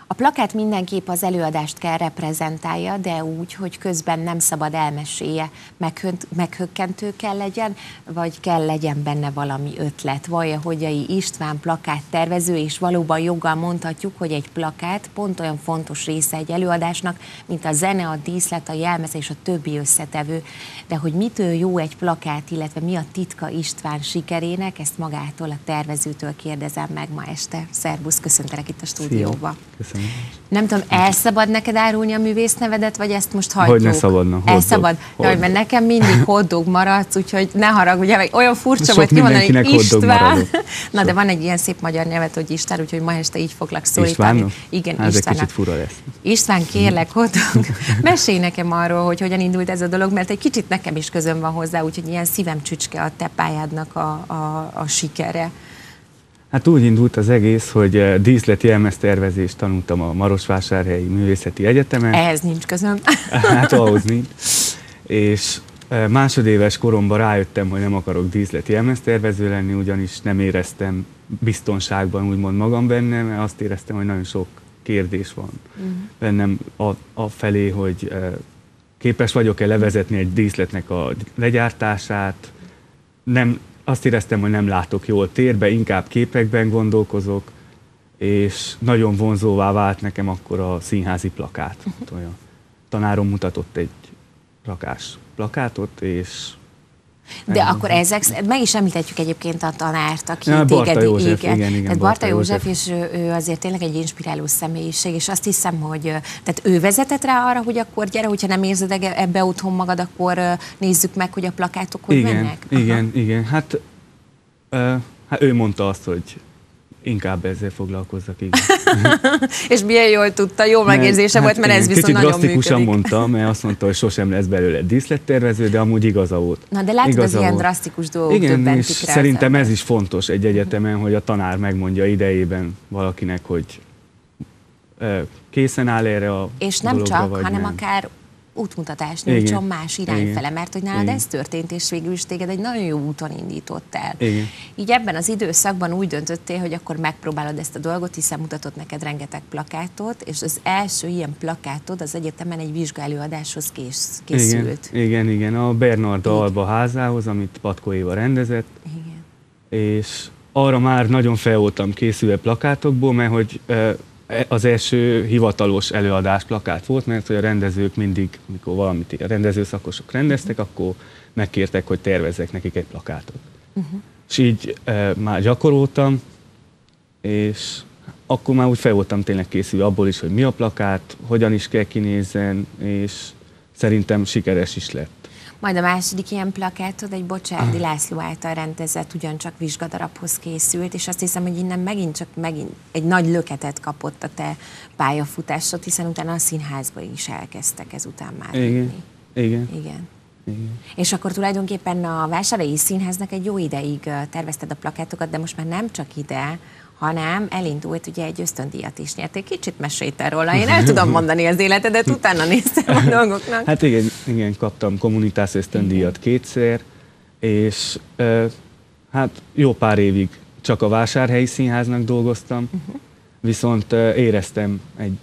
A plakát mindenképp az előadást kell reprezentálja, de úgy, hogy közben nem szabad elmesélje, meghökkentő kell legyen, vagy kell legyen benne valami ötlet. Vallja Hogyai István plakáttervező, és valóban joggal mondhatjuk, hogy egy plakát pont olyan fontos része egy előadásnak, mint a zene, a díszlet, a jelmez és a többi összetevő. De hogy mitől jó egy plakát, illetve mi a titka István sikerének, ezt magától, a tervezőtől kérdezem meg ma este. Szervusz, köszöntelek itt a stúdióba. Köszönöm. Nem tudom, elszabad neked árulni a művésznevedet, vagy ezt most hagyjuk? Hogy ne szabadna. Elszabad. De hogy mert nekem mindig hot-dog maradsz, úgyhogy ne haragudj, meg olyan furcsa volt kimondani, István. Na, de van egy ilyen szép magyar nevet, hogy István, úgyhogy ma este így foglak szólítani. Istvánnak? Igen, hát Istvánnak. Ez kicsit fura lesz. István, kérlek, hot-dog, mesélj nekem arról, hogy hogyan indult ez a dolog, mert egy kicsit nekem is közöm van hozzá, úgyhogy ilyen szívem csücske a te pályádnak a sikere. Hát úgy indult az egész, hogy díszleti jelmeztervezést tanultam a Marosvásárhelyi Művészeti Egyetemen. Ehhez nincs közöm. Hát ahhoz nincs. És másodéves koromban rájöttem, hogy nem akarok díszleti jelmeztervező lenni, ugyanis nem éreztem biztonságban úgymond magam benne, mert azt éreztem, hogy nagyon sok kérdés van bennem a felé, hogy képes vagyok-e levezetni egy díszletnek a legyártását. Azt éreztem, hogy nem látok jól térbe, inkább képekben gondolkozok, és nagyon vonzóvá vált nekem akkor a színházi plakát. A tanárom mutatott egy rakás plakátot, és... De akkor ezek, meg is említhetjük egyébként a tanárt, aki Barta József, igen, Barta József, és ő azért tényleg egy inspiráló személyiség, és azt hiszem, hogy tehát ő vezetett rá arra, hogy akkor gyere, hogyha nem érzed ebbe otthon magad, akkor nézzük meg, hogy a plakátok hogy mennek. Igen. Hát ő mondta azt, hogy inkább ezzel foglalkozzak, igen. És milyen jól tudta, jó megérzése volt, mert ez viszont nagyon működik. Kicsit drasztikusan mondta, mert azt mondta, hogy sosem lesz belőle díszlettervező, de amúgy igaza volt. Na, de látod, az ilyen drasztikus dolgok döbbentik rá. Szerintem ez is fontos egy egyetemen, hogy a tanár megmondja idejében valakinek, hogy készen áll erre a és nem dologra, csak, vagy hanem nem. akár útmutatást nyújtson más irányfele, mert hogy nálad ez történt, és végül is téged egy nagyon jó úton indított el. Igen. Így ebben az időszakban úgy döntöttél, hogy akkor megpróbálod ezt a dolgot, hiszen mutatott neked rengeteg plakátot, és az első ilyen plakátod az egyetemen egy vizsgaelőadáshoz készült. Igen, a Bernarda Alba házához, amit Patkó Éva rendezett. Igen. És arra már nagyon fel voltam készülve plakátokból, mert hogy az első hivatalos előadás plakát volt, mert hogy a rendezők mindig, mikor valamit a rendezőszakosok rendeztek, akkor megkértek, hogy tervezzek nekik egy plakátot. És így már gyakoroltam, és akkor már úgy fel voltam tényleg készülve abból is, hogy mi a plakát, hogyan is kell kinézzen, és szerintem sikeres is lett. Majd a második ilyen plakátod egy Bocsárdi László által rendezett, ugyancsak vizsgadarabhoz készült, és azt hiszem, hogy innen megint egy nagy löketet kapott a te pályafutásod, hiszen utána a színházba is elkezdtek ezután már írni. Igen. És akkor tulajdonképpen a Vásárhelyi Színháznak egy jó ideig tervezted a plakátokat, de most már nem csak ide, hanem elindult ugye egy ösztöndíjat is nyertél. Kicsit mesélj róla. Én el tudom mondani az életedet, utána néztem a dolgoknak. Hát igen, kaptam kommunitás ösztöndíjat kétszer, és hát jó pár évig csak a Vásárhelyi Színháznak dolgoztam, viszont éreztem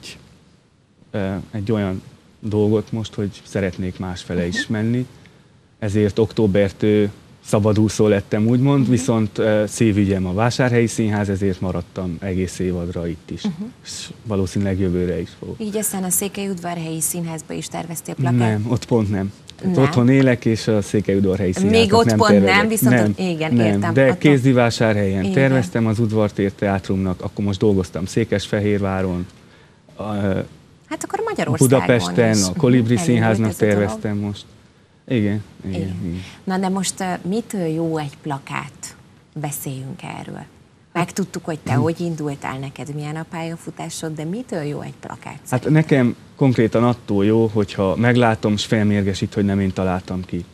egy olyan dolgot most, hogy szeretnék másfele is menni, ezért októbertől szabadúszó lettem, úgymond, viszont szívügyem a Vásárhelyi Színház, ezért maradtam egész évadra itt is. És valószínűleg jövőre is fogok. Így aztán a Székelyudvarhelyi Színházba is terveztél plakát? Nem, ott pont nem. Otthon élek, és a Székelyudvarhelyi Színháznak még ott nem pont tervezek. nem, viszont igen, értem. De Kézdivásárhelyen terveztem az Udvartér Teátrumnak, akkor most dolgoztam Székesfehérváron, hát akkor Magyarországon Budapesten, is. a Kolibri Színháznak terveztem most. Igen. Na de most mitől jó egy plakát? Beszéljünk erről. Megtudtuk, hogy te hogy indultál, neked milyen a pályafutásod, de mitől jó egy plakát? Hát nekem konkrétan attól jó, hogyha meglátom, és felmérgesít, hogy nem én találtam ki.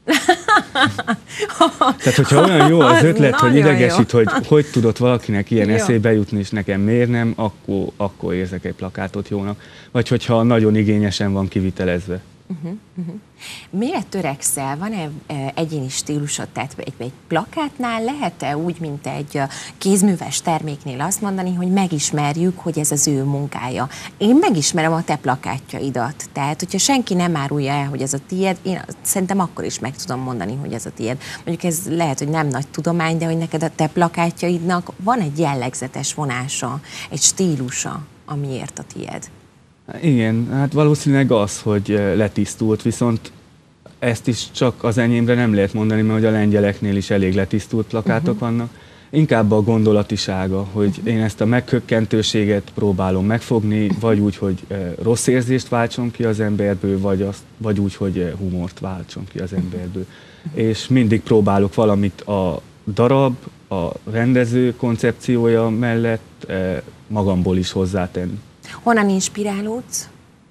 Tehát, hogyha olyan jó az ötlet, hogy idegesít, hogy tudott valakinek ilyen eszébe jutni, és nekem miért nem, akkor érzek egy plakátot jónak. Vagy hogyha nagyon igényesen van kivitelezve. Mire törekszel? Van-e egyéni stílusod? Tehát egy plakátnál lehet-e úgy, mint egy kézműves terméknél azt mondani, hogy megismerjük, hogy ez az ő munkája? Én megismerem a te plakátjaidat. Tehát, hogyha senki nem árulja el, hogy ez a tiéd, én szerintem akkor is meg tudom mondani, hogy ez a tiéd. Mondjuk ez lehet, hogy nem nagy tudomány, de hogy neked a te plakátjaidnak van egy jellegzetes vonása, egy stílusa, amiért a tiéd. Igen, hát valószínűleg az, hogy letisztult, viszont ezt is csak az enyémre nem lehet mondani, mert hogy a lengyeleknél is elég letisztult plakátok vannak. Inkább a gondolatisága, hogy én ezt a meghökkentőséget próbálom megfogni, vagy úgy, hogy rossz érzést váltson ki az emberből, vagy úgy, hogy humort váltson ki az emberből. És mindig próbálok valamit a darab, a rendező koncepciója mellett magamból is hozzátenni. Honnan inspirálódsz?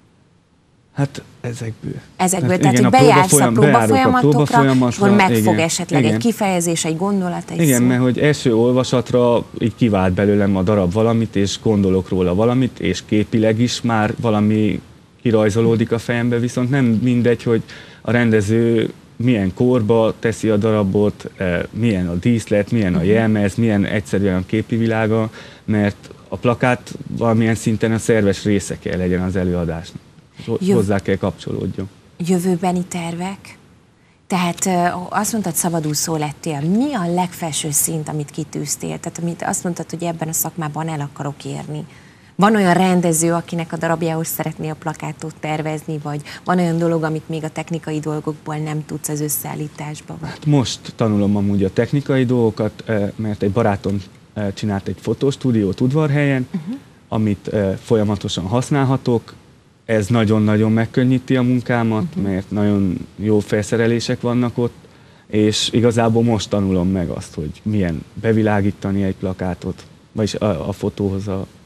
Hát ezekből. Ezekből, hát tehát igen, hogy bejársz a próbafolyamatokra, és akkor megfog igen, esetleg igen. egy kifejezés, egy gondolat, egy igen, szó. mert hogy első olvasatra így kivált belőlem a darab valamit, és gondolok róla valamit, és képileg is már valami kirajzolódik a fejembe, viszont nem mindegy, hogy a rendező milyen korba teszi a darabot, milyen a díszlet, milyen a jelmez, milyen egyszerűen a képi világa, mert a plakát valamilyen szinten a szerves része kell legyen az előadásnak. Hozzá kell kapcsolódjon. Jövőbeni tervek? Tehát azt mondtad, szabadúszó lettél. Mi a legfelső szint, amit kitűztél? Tehát amit azt mondtad, hogy ebben a szakmában el akarok érni. Van olyan rendező, akinek a darabjához szeretné a plakátot tervezni, vagy van olyan dolog, amit még a technikai dolgokból nem tudsz az összeállításba? Vagy? Hát most tanulom amúgy a technikai dolgokat, mert egy barátom csinált egy fotostúdiót Udvarhelyen, amit folyamatosan használhatok. Ez nagyon-nagyon megkönnyíti a munkámat, mert nagyon jó felszerelések vannak ott, és igazából most tanulom meg azt, hogy milyen bevilágítani egy plakátot, vagyis a fotóhoz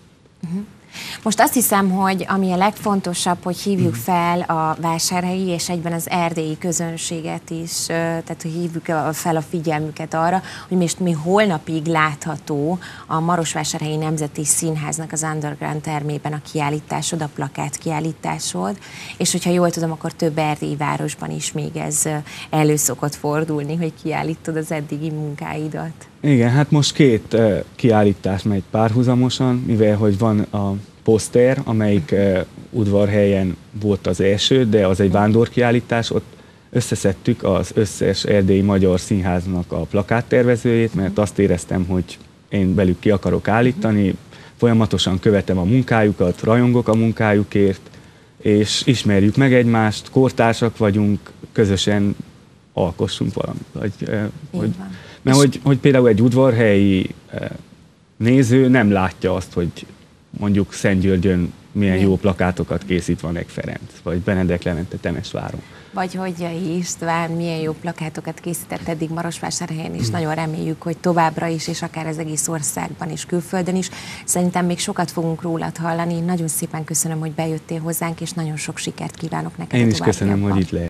Most azt hiszem, hogy ami a legfontosabb, hogy hívjuk fel a vásárhelyi és egyben az erdélyi közönséget is, tehát hogy hívjuk fel a figyelmüket arra, hogy mi holnapig látható a Marosvásárhelyi Nemzeti Színháznak az Underground termében a kiállításod, a plakát kiállításod, és hogyha jól tudom, akkor több erdélyi városban is még ez elő szokott fordulni, hogy kiállítod az eddigi munkáidat. Igen, hát most két kiállítás megy párhuzamosan, mivel hogy van a poszter, amelyik Udvarhelyen volt az első, de az egy vándorkiállítás, ott összeszedtük az összes erdélyi magyar színháznak a plakáttervezőjét, mert azt éreztem, hogy én velük ki akarok állítani, folyamatosan követem a munkájukat, rajongok a munkájukért, és ismerjük meg egymást, kortársak vagyunk, közösen alkossunk valamit. Mert hogy például egy udvarhelyi néző nem látja azt, hogy mondjuk Szentgyörgyön milyen jó plakátokat készít Vanek Ferenc, vagy Benedek Levente Temesváron. Vagy hogy István milyen jó plakátokat készített eddig Marosvásárhelyen, és nagyon reméljük, hogy továbbra is, és akár az egész országban és külföldön is. Szerintem még sokat fogunk rólad hallani. Nagyon szépen köszönöm, hogy bejöttél hozzánk, és nagyon sok sikert kívánok neked. Én is köszönöm, hogy itt lehet.